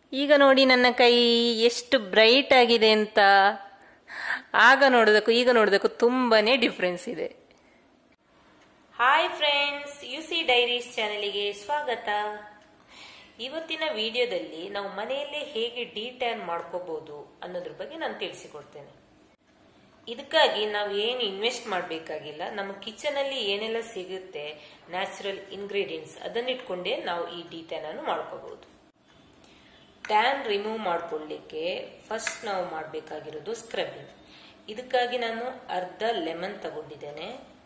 ಈಗ ನೋಡಿ ನನ್ನ ಕೈ ಎಷ್ಟು ಬ್ರೈಟ್ ಆಗಿದೆ ಅಂತ. ಆಗ ನೋಡೋದಕ್ಕೂ ಈಗ ನೋಡೋದಕ್ಕೂ ತುಂಬಾನೇ ಡಿಫ್ರೆನ್ಸ್ ಇದೆ. ಹಾಯ್ ಫ್ರೆಂಡ್ಸ್, ಯುಸಿ ಡೈರೀಸ್ ಚಾನೆಲ್ಗೆ ಸ್ವಾಗತ. ಇವತ್ತಿನ ವಿಡಿಯೋದಲ್ಲಿ ನಾವು ಮನೆಯಲ್ಲೇ ಹೇಗೆ ಡಿಟ್ಯಾನ್ ಮಾಡ್ಕೋಬಹುದು ಅನ್ನೋದ್ರ ಬಗ್ಗೆ ನಾನು ತಿಳಿಸಿಕೊಡ್ತೇನೆ. ಇದಕ್ಕಾಗಿ ನಾವು ಏನು ಇನ್ವೆಸ್ಟ್ ಮಾಡಬೇಕಾಗಿಲ್ಲ. ನಮ್ಮ ಕಿಚನ್ ಅಲ್ಲಿ ಏನೆಲ್ಲ ಸಿಗುತ್ತೆ ನ್ಯಾಚುರಲ್ ಇಂಗ್ರೀಡಿಯೆಂಟ್ಸ್ ಅದನ್ನಿಟ್ಕೊಂಡೇ ನಾವು ಈ ಡಿಟ್ಯಾನ್ ಅನ್ನು ಮಾಡ್ಕೋಬಹುದು. ಟ್ಯಾನ್ ರಿಮೂವ್ ಮಾಡ್ಕೊಳ್ಳಿಕ್ಕೆ ಫಸ್ಟ್ ನಾವು ಮಾಡಬೇಕಾಗಿರೋದು ಸ್ಕ್ರಬ್ಬಿಂಗ್. ಇದಕ್ಕಾಗಿ ನಾನು ಅರ್ಧ ಲೆಮನ್ ತಗೊಂಡಿದ್ದೇನೆ.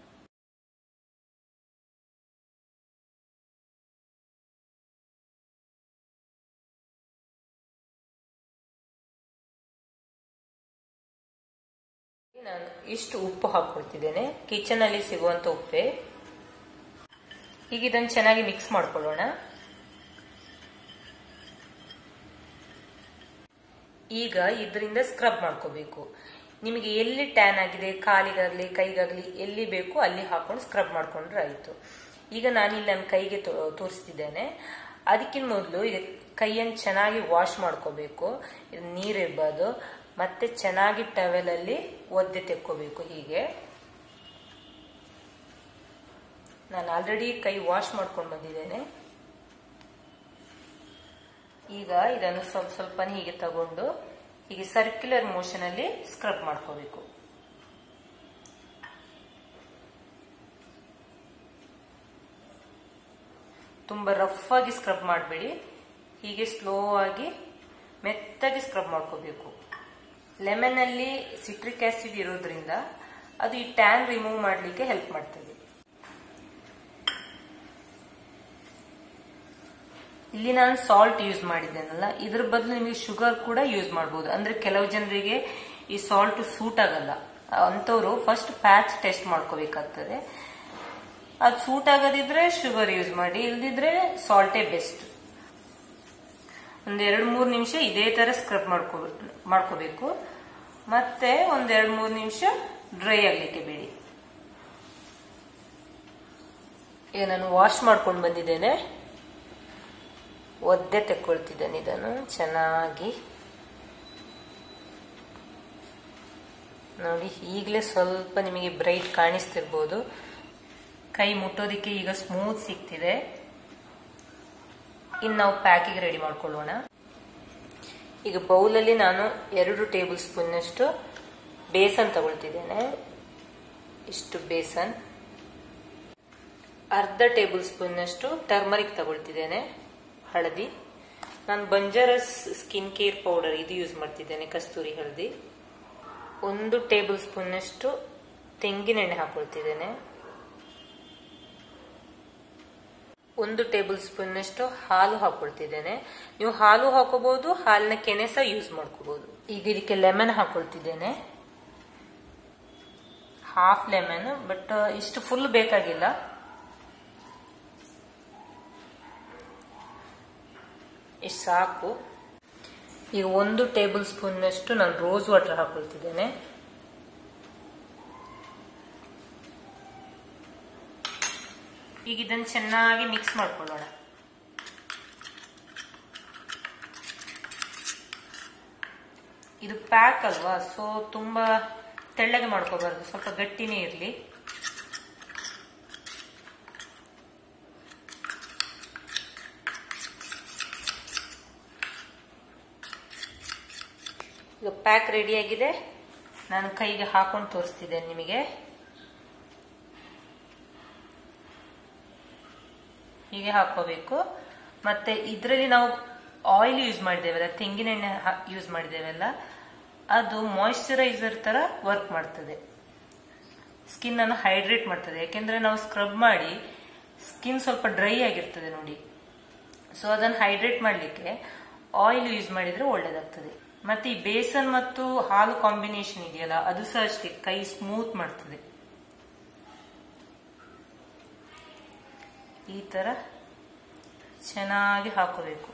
ನಾನು ಇಷ್ಟು ಉಪ್ಪು ಹಾಕೊಳ್ತಿದ್ದೇನೆ, ಕಿಚನ್ ಅಲ್ಲಿ ಸಿಗುವಂತ ಉಪ್ಪೆ. ಈಗ ಇದನ್ನು ಚೆನ್ನಾಗಿ ಮಿಕ್ಸ್ ಮಾಡ್ಕೊಳ್ಳೋಣ. ಈಗ ಇದರಿಂದ ಸ್ಕ್ರಬ್ ಮಾಡ್ಕೋಬೇಕು. ನಿಮಗೆ ಎಲ್ಲಿ ಟ್ಯಾನ್ ಆಗಿದೆ, ಕಾಲಿಗಾಗ್ಲಿ ಕೈಗಾಗ್ಲಿ ಎಲ್ಲಿ ಬೇಕು ಅಲ್ಲಿ ಹಾಕೊಂಡು ಸ್ಕ್ರಬ್ ಮಾಡ್ಕೊಂಡ್ರೆ ಆಯ್ತು. ಈಗ ನಾನಿಲ್ಲಿ ನನ್ನ ಕೈಗೆ ತೋರಿಸ್ತಿದ್ದೇನೆ. ಅದಕ್ಕಿಂತ ಮೊದಲು ಈಗ ಕೈಯನ್ನು ಚೆನ್ನಾಗಿ ವಾಶ್ ಮಾಡ್ಕೋಬೇಕು. ಇದು ನೀರಿರ್ಬಾರ್ದು. ಮತ್ತೆ ಚೆನ್ನಾಗಿ ಟವೆಲ್ ಅಲ್ಲಿ ಒದ್ದೆ ತೆಕ್ಕೋಬೇಕು. ಹೀಗೆ ನಾನು ಆಲ್ರೆಡಿ ಕೈ ವಾಶ್ ಮಾಡ್ಕೊಂಡು ಬಂದಿದ್ದೇನೆ. ಈಗ ಇದನ್ನು ಸ್ವಲ್ಪ ಸ್ವಲ್ಪ ಹೀಗೆ ತಗೊಂಡು ಹೀಗೆ ಸರ್ಕ್ಯುಲರ್ ಮೋಷನ್ ಅಲ್ಲಿ ಸ್ಕ್ರಬ್ ಮಾಡ್ಕೋಬೇಕು. ತುಂಬಾ ರಫ್ ಆಗಿ ಸ್ಕ್ರಬ್ ಮಾಡಬೇಡಿ, ಹೀಗೆ ಸ್ಲೋ ಆಗಿ ಮೆತ್ತಗೆ ಸ್ಕ್ರಬ್ ಮಾಡ್ಕೋಬೇಕು. ಲೆಮನ್ ಅಲ್ಲಿ ಸಿಟ್ರಿಕ್ ಆಸಿಡ್ ಇರೋದ್ರಿಂದ ಅದು ಈ ಟ್ಯಾನ್ ರಿಮೂವ್ ಮಾಡಲಿಕ್ಕೆ ಹೆಲ್ಪ್ ಮಾಡ್ತದೆ. ಇಲ್ಲಿ ನಾನು ಸಾಲ್ಟ್ ಯೂಸ್ ಮಾಡಿದ್ದೇನಲ್ಲ, ಇದ್ರ ಬದಲು ನಿಮಗೆ ಶುಗರ್ ಕೂಡ ಯೂಸ್ ಮಾಡಬಹುದು. ಅಂದ್ರೆ ಕೆಲವು ಜನರಿಗೆ ಈ ಸಾಲ್ಟ್ ಸೂಟ್ ಆಗಲ್ಲ. ಅಂತವ್ರು ಫಸ್ಟ್ ಪ್ಯಾಚ್ ಟೆಸ್ಟ್ ಮಾಡ್ಕೋಬೇಕಾಗ್ತದೆ. ಅದು ಸೂಟ್ ಆಗದಿದ್ರೆ ಶುಗರ್ ಯೂಸ್ ಮಾಡಿ, ಇಲ್ದಿದ್ರೆ ಸಾಲ್ಟೇ ಬೆಸ್ಟ್. ಒಂದ್ 2-3 ನಿಮಿಷ ಇದೇ ತರ ಸ್ಕ್ರಬ್ ಮಾಡ್ಕೋಬೇಕು. ಮತ್ತೆ ಒಂದ್ 2-3 ನಿಮಿಷ ಡ್ರೈ ಆಗ್ಲಿಕ್ಕೆ ಬಿಡಿ. ಈಗ ನಾನು ವಾಶ್ ಮಾಡ್ಕೊಂಡು ಬಂದಿದ್ದೇನೆ, ಒದ್ದೆ ತೆಕ್ಕೊಳ್ತಿದ್ದೇನೆ. ಇದನ್ನು ಚೆನ್ನಾಗಿ ನೋಡಿ. ಈಗಲೇ ಸ್ವಲ್ಪ ನಿಮಗೆ ಬ್ರೈಟ್ ಕಾಣಿಸ್ತಿರ್ಬೋದು. ಕೈ ಮುಟ್ಟೋದಿಕ್ಕೆ ಈಗ ಸ್ಮೂತ್ ಸಿಗ್ತಿದೆ. ಇನ್ನು ನಾವು ಪ್ಯಾಕಿಗೆ ರೆಡಿ ಮಾಡ್ಕೊಳ್ಳೋಣ. ಈಗ ಬೌಲಲ್ಲಿ ನಾನು 2 ಟೇಬಲ್ ಸ್ಪೂನ್ ಅಷ್ಟು ಬೇಸನ್ ತಗೊಳ್ತಿದ್ದೇನೆ. ಇಷ್ಟು ಬೇಸನ್. ಅರ್ಧ ಟೇಬಲ್ ಸ್ಪೂನ್ ಅಷ್ಟು ಟರ್ಮರಿಕ್ ತಗೊಳ್ತಿದ್ದೇನೆ, ಹಳದಿ. ನಾನು ಬಂಜಾರಸ್ ಸ್ಕಿನ್ ಕೇರ್ ಪೌಡರ್ ಇದು ಯೂಸ್ ಮಾಡ್ತಿದ್ದೇನೆ, ಕಸ್ತೂರಿ ಹಳದಿ. 1 ಟೇಬಲ್ ಸ್ಪೂನ್ ಅಷ್ಟು ತೆಂಗಿನೆಣ್ಣೆ ಹಾಕೊಳ್ತಿದ್ದೇನೆ. 1 ಟೇಬಲ್ ಸ್ಪೂನ್ ಅಷ್ಟು ಹಾಲು ಹಾಕೊಳ್ತಿದ್ದೇನೆ. ನೀವು ಹಾಲು ಹಾಕೋಬಹುದು, ಹಾಲಿನ ಕೆನೆ ಸಹ ಯೂಸ್ ಮಾಡ್ಕೋಬಹುದು. ಈಗ ಇದಕ್ಕೆ ಲೆಮನ್ ಹಾಕೊಳ್ತಿದ್ದೇನೆ, ಹಾಫ್ ಲೆಮನ್. ಬಟ್ ಇಷ್ಟು ಫುಲ್ ಬೇಕಾಗಿಲ್ಲ. ಇಷ್ಟು ಸಾಕು. ಈಗ 1 ಟೇಬಲ್ ಸ್ಪೂನ್ ಅಷ್ಟು ನಾನು ರೋಸ್ ವಾಟರ್ ಹಾಕೊಳ್ತಿದ್ದೇನೆ. ಈಗ ಇದನ್ನು ಚೆನ್ನಾಗಿ ಮಿಕ್ಸ್ ಮಾಡ್ಕೊಳ್ಳೋಣ. ಇದು ಪ್ಯಾಕ್ ಅಲ್ವಾ, ಸೊ ತುಂಬಾ ತೆಳ್ಳಗೆ ಮಾಡ್ಕೋಬಾರ್ದು, ಸ್ವಲ್ಪ ಗಟ್ಟಿನೇ ಇರಲಿ. ಈಗ ಪ್ಯಾಕ್ ರೆಡಿ ಆಗಿದೆ. ನಾನು ಕೈಗೆ ಹಾಕೊಂಡು ತೋರಿಸ್ತಿದ್ದೇನೆ ನಿಮಗೆ. ಹೀಗೆ ಹಾಕೋಬೇಕು. ಮತ್ತೆ ಇದರಲ್ಲಿ ನಾವು ಆಯಿಲ್ ಯೂಸ್ ಮಾಡಿದ್ದೇವಲ್ಲ, ತೆಂಗಿನೆಣ್ಣೆ ಯೂಸ್ ಮಾಡಿದ್ದೇವಲ್ಲ, ಅದು ಮಾಯಿಶ್ಚರೈಸರ್ ತರ ವರ್ಕ್ ಮಾಡ್ತದೆ. ಸ್ಕಿನ್ ಅನ್ನು ಹೈಡ್ರೇಟ್ ಮಾಡ್ತದೆ. ಯಾಕೆಂದ್ರೆ ನಾವು ಸ್ಕ್ರಬ್ ಮಾಡಿ ಸ್ಕಿನ್ ಸ್ವಲ್ಪ ಡ್ರೈ ಆಗಿರ್ತದೆ ನೋಡಿ. ಸೊ ಅದನ್ನು ಹೈಡ್ರೇಟ್ ಮಾಡ್ಲಿಕ್ಕೆ ಆಯಿಲ್ ಯೂಸ್ ಮಾಡಿದ್ರೆ ಒಳ್ಳೇದಾಗ್ತದೆ. ಮತ್ತೆ ಈ ಬೇಸನ್ ಮತ್ತು ಹಾಲು ಕಾಂಬಿನೇಷನ್ ಇದೆಯಲ್ಲ, ಅದು ಸಹ ಅಷ್ಟೇ ಕೈ ಸ್ಮೂತ್ ಮಾಡ್ತದೆ. ಈ ತರ ಚೆನ್ನಾಗಿ ಹಾಕೋಬೇಕು.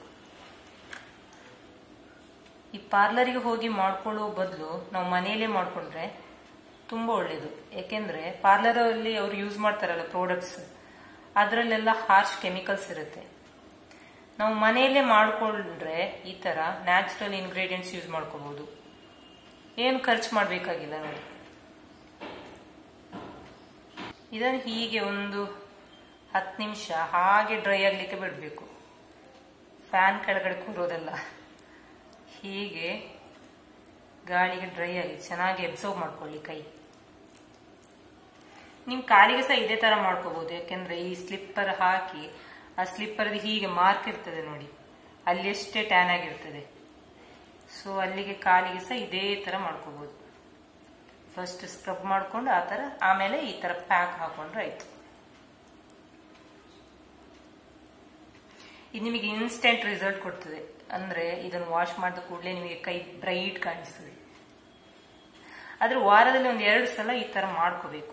ಈ ಪಾರ್ಲರಿಗೆ ಹೋಗಿ ಮಾಡ್ಕೊಳ್ಳೋ ಬದಲು ನಾವು ಮನೆಯಲ್ಲೇ ಮಾಡ್ಕೊಂಡ್ರೆ ತುಂಬಾ ಒಳ್ಳೇದು. ಯಾಕೆಂದ್ರೆ ಪಾರ್ಲರ್ ಅಲ್ಲಿ ಅವ್ರು ಯೂಸ್ ಮಾಡ್ತಾರಲ್ಲ ಪ್ರಾಡಕ್ಟ್ಸ್, ಅದರಲ್ಲೆಲ್ಲ ಹಾರ್ಶ್ ಕೆಮಿಕಲ್ಸ್ ಇರುತ್ತೆ. ನಾವು ಮನೆಯಲ್ಲೇ ಮಾಡ್ಕೊಂಡ್ರೆ ಈ ತರ ನ್ಯಾಚುರಲ್ ಇಂಗ್ರೀಡಿಯೆಂಟ್ಸ್ ಯೂಸ್ ಮಾಡ್ಕೋಬಹುದು, ಏನು ಖರ್ಚು ಮಾಡಬೇಕಾಗಿಲ್ಲ ನೋಡಿ. ಇದನ್ನು ಹೀಗೆ ಒಂದು 10 ನಿಮಿಷ ಹಾಗೆ ಡ್ರೈ ಆಗ್ಲಿಕ್ಕೆ ಬಿಡಬೇಕು. ಫ್ಯಾನ್ ಕೆಳಗಡೆ ಕೂರೋದಲ್ಲ, ಹೀಗೆ ಗಾಳಿಗೆ ಡ್ರೈ ಆಗಿ ಚೆನ್ನಾಗಿ ಅಬ್ಸರ್ವ್ ಮಾಡ್ಕೊಳ್ಳಿ ಕೈ. ನಿಮ್ ಕಾಲಿಗೆ ಸಹ ಇದೇ ತರ ಮಾಡ್ಕೋಬಹುದು, ಯಾಕೆಂದ್ರೆ ಈ ಸ್ಲಿಪ್ಪರ್ ಹಾಕಿ ಆ ಸ್ಲಿಪ್ಪರ್ ಹೀಗೆ ಮಾರ್ಕ್ ಇರ್ತದೆ ನೋಡಿ, ಅಲ್ಲಿ ಎಷ್ಟೇ ಟ್ಯಾನ್ ಆಗಿರ್ತದೆ. ಸೊ ಅಲ್ಲಿಗೆ ಕಾಲಿಗೆ ಸಹ ಇದೇ ತರ ಮಾಡ್ಕೋಬಹುದು. ಫಸ್ಟ್ ಸ್ಕ್ರಬ್ ಮಾಡ್ಕೊಂಡು ಆ ತರ, ಆಮೇಲೆ ಈ ತರ ಪ್ಯಾಕ್ ಹಾಕೊಂಡ್ರೆ ಆಯ್ತು. ಇದು ನಿಮಗೆ ಇನ್ಸ್ಟೆಂಟ್ ರಿಸಲ್ಟ್ ಕೊಡ್ತದೆ. ಅಂದ್ರೆ ಇದನ್ನು ವಾಶ್ ಮಾಡಿದ ಕೂಡಲೇ ನಿಮಗೆ ಕೈ ಬ್ರೈಟ್ ಕಾಣಿಸ್ತದೆ. ಆದ್ರೆ ವಾರದಲ್ಲಿ 1-2 ಸಲ ಈ ತರ ಮಾಡ್ಕೋಬೇಕು.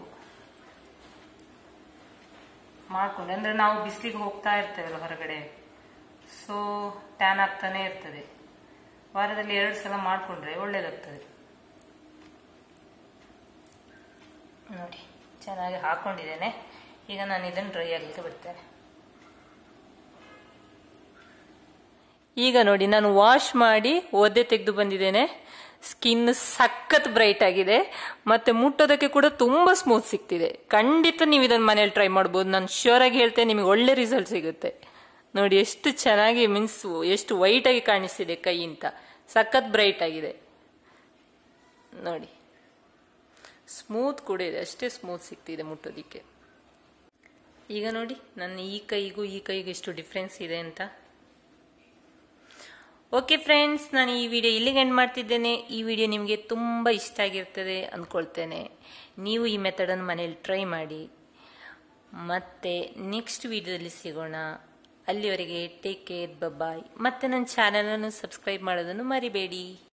ಮಾಡ್ಕೊಂಡು ಅಂದ್ರೆ ನಾವು ಬಿಸಿಲಿಗೆ ಹೋಗ್ತಾ ಇರ್ತೇವಲ್ಲ ಹೊರಗಡೆ, ಸೊ ಟ್ಯಾನ್ ಆಗ್ತಾನೆ ಇರ್ತದೆ. ವಾರದಲ್ಲಿ 2 ಸಲ ಮಾಡ್ಕೊಂಡ್ರೆ ಒಳ್ಳೇದಾಗ್ತದೆ. ನೋಡಿ ಚೆನ್ನಾಗಿ ಹಾಕೊಂಡಿದ್ದೇನೆ. ಈಗ ನಾನು ಇದನ್ನು ಡ್ರೈ ಆಗಲಿಕ್ಕೆ ಬಿಡ್ತೇನೆ. ಈಗ ನೋಡಿ ನಾನು ವಾಶ್ ಮಾಡಿ ಒದ್ದೆ ತೆಗೆದು ಬಂದಿದ್ದೇನೆ. ಸ್ಕಿನ್ ಸಖತ್ ಬ್ರೈಟ್ ಆಗಿದೆ, ಮತ್ತೆ ಮುಟ್ಟೋದಕ್ಕೆ ಕೂಡ ತುಂಬಾ ಸ್ಮೂತ್ ಸಿಗ್ತಿದೆ. ಖಂಡಿತ ನೀವು ಇದನ್ನು ಮನೇಲಿ ಟ್ರೈ ಮಾಡ್ಬೋದು. ನಾನು ಶ್ಯೂರ್ ಆಗಿ ಹೇಳ್ತೇನೆ, ನಿಮಗೆ ಒಳ್ಳೆ ರಿಸಲ್ಟ್ ಸಿಗುತ್ತೆ. ನೋಡಿ ಎಷ್ಟು ಚೆನ್ನಾಗಿ, ಮೀನ್ಸ್ ಎಷ್ಟು ವೈಟ್ ಆಗಿ ಕಾಣಿಸ್ತಿದೆ ಕೈಯಿಂದ, ಸಖತ್ ಬ್ರೈಟ್ ಆಗಿದೆ ನೋಡಿ. ಸ್ಮೂತ್ ಕೂಡ ಇದೆ, ಅಷ್ಟೇ ಸ್ಮೂತ್ ಸಿಗ್ತಿದೆ ಮುಟ್ಟೋದಿಕ್ಕೆ. ಈಗ ನೋಡಿ ನನ್ನ ಈ ಕೈಗೂ ಎಷ್ಟು ಡಿಫ್ರೆನ್ಸ್ ಇದೆ ಅಂತ. ಓಕೆ ಫ್ರೆಂಡ್ಸ್, ನಾನು ಈ ವಿಡಿಯೋ ಇಲ್ಲಿಗೆ ಎಂಡ್ ಮಾಡ್ತಿದ್ದೇನೆ. ಈ ವಿಡಿಯೋ ನಿಮಗೆ ತುಂಬ ಇಷ್ಟ ಆಗಿರ್ತದೆ ಅಂದ್ಕೊಳ್ತೇನೆ. ನೀವು ಈ ಮೆಥಡನ್ನು ಮನೇಲಿ ಟ್ರೈ ಮಾಡಿ. ಮತ್ತೆ ನೆಕ್ಸ್ಟ್ ವಿಡಿಯೋದಲ್ಲಿ ಸಿಗೋಣ. ಅಲ್ಲಿವರೆಗೆ ಟೇಕ್ ಕೇರ್, ಬಾಯ್. ಮತ್ತೆ ನನ್ನ ಚಾನಲನ್ನು ಸಬ್ಸ್ಕ್ರೈಬ್ ಮಾಡೋದನ್ನು ಮರಿಬೇಡಿ.